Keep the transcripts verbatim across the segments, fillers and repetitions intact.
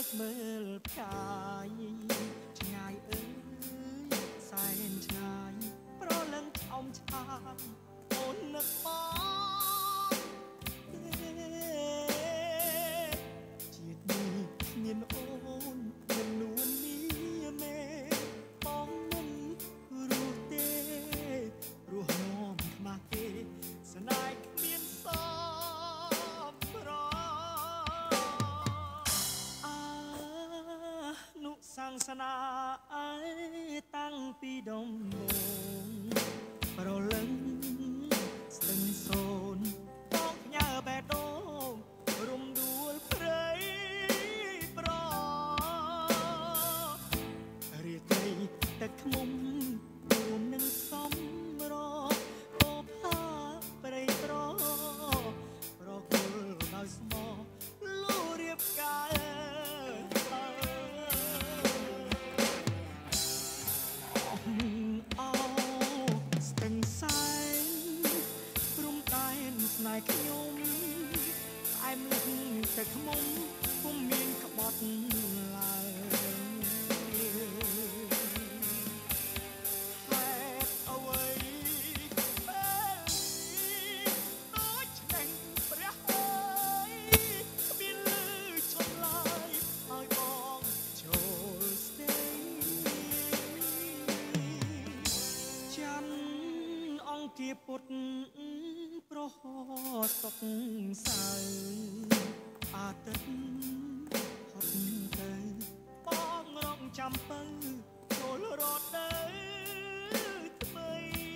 មើលផ្កាយឆ្ងាយអើយសែនឆ្ងាយប្រលឹងឆោមឆាយអូននឹកបងជាតិនេះគ្មានអូនមិននួននេះមេបងមិនរស់ទេរស់នាំខ្មាស់ទេស្នេហ៍គ្មានសប្រនុសាងសនាអើយតាំងពីដំបូងប្រលឹងស្ទឹងសូនបងផ្ញើបេះដូងរំដួលព្រៃប្ររាត្រីទឹកឃ្មុំរួមនឹងសំរបបផាព្រៃត្រប្រគល់ដោយស្មោះលូរៀបកាយស្នេហ៍ខ្ញុំឯមលឹកតែខ្មុំពុំមានក្បត់ឡើយហេតុអ្វីពេលនេះដូចឆ្នេញព្រះអើយគ្មានលឺឈប់ឡើយឲ្យបងចូលស្ទេច័ន្ទអង្គាពុតប្រហសុកសៅអាទិត្យហត់ទៅបងរងចាំពៅចូលរត់ទៅថ្មី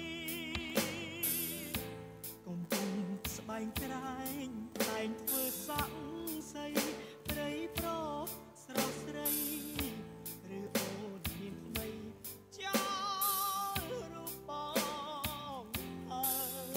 កំពុងស្បែងក្រែងតែងធ្វើស័ក្តិសិទ្ធិព្រៃប្រស្រស់ស្រីឬអូនមានថ្មីចោលរូបបងអើ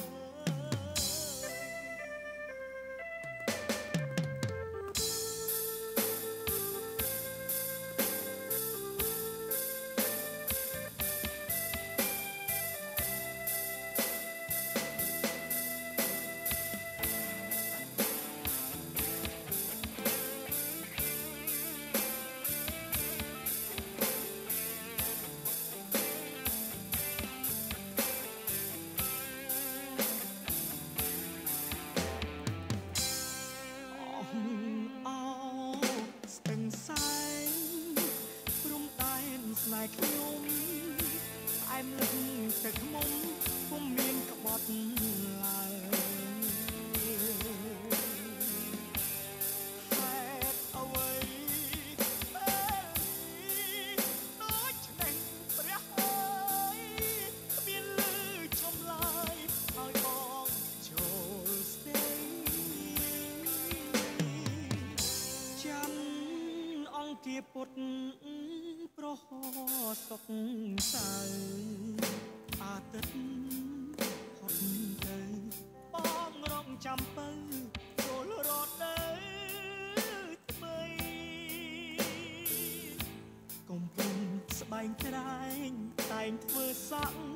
ស្នេហ៍ខ្ញុំឯមលឹកតែខ្មុំពុំមានក្បត់ឡើយហេតុអ្វីពេលនេះដូចឆ្នេញព្រះអើយគ្មានលឺឈប់ឡើយឲ្យបងចូលស្ទេច័ន្ទអង្គាពុតប្រហសុកសៅអាទិត្យហត់ទៅបងរងចាំពៅចូលរត់ទៅថ្មីកំពុងស្បែងក្រែងតែងធ្វើស័ក្តិ